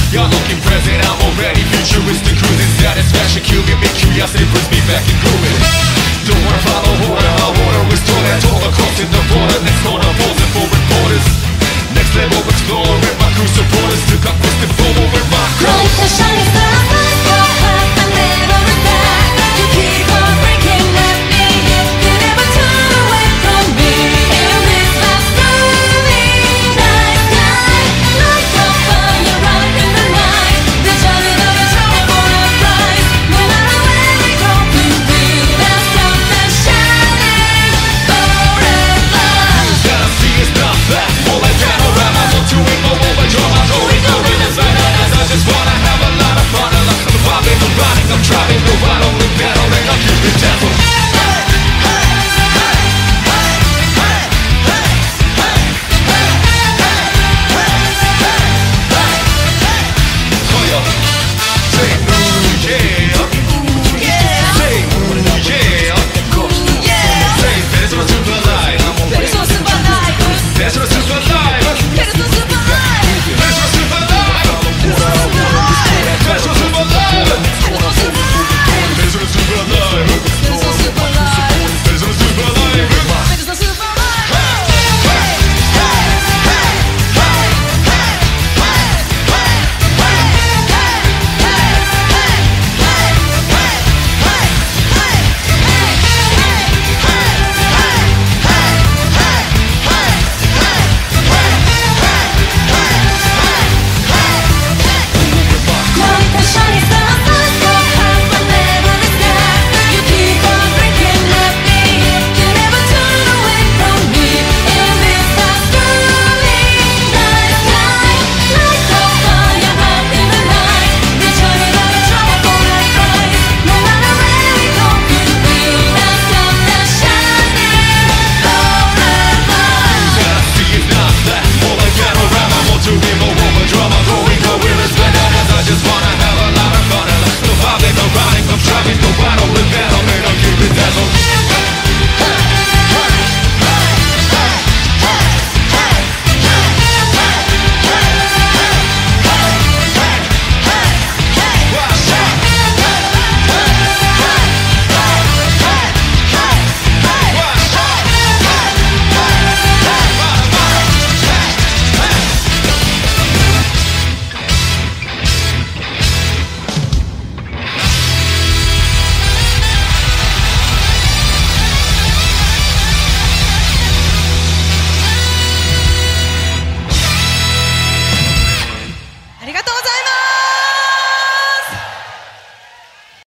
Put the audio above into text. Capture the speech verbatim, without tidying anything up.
You're looking present, I'm already futuristic. Cruising satisfaction, killing me. Curiosity brings me back and grooving. Don't wanna follow order, my order is torn at all across in the border. Next corner, posing for reporters. Next level exploring, my crew support.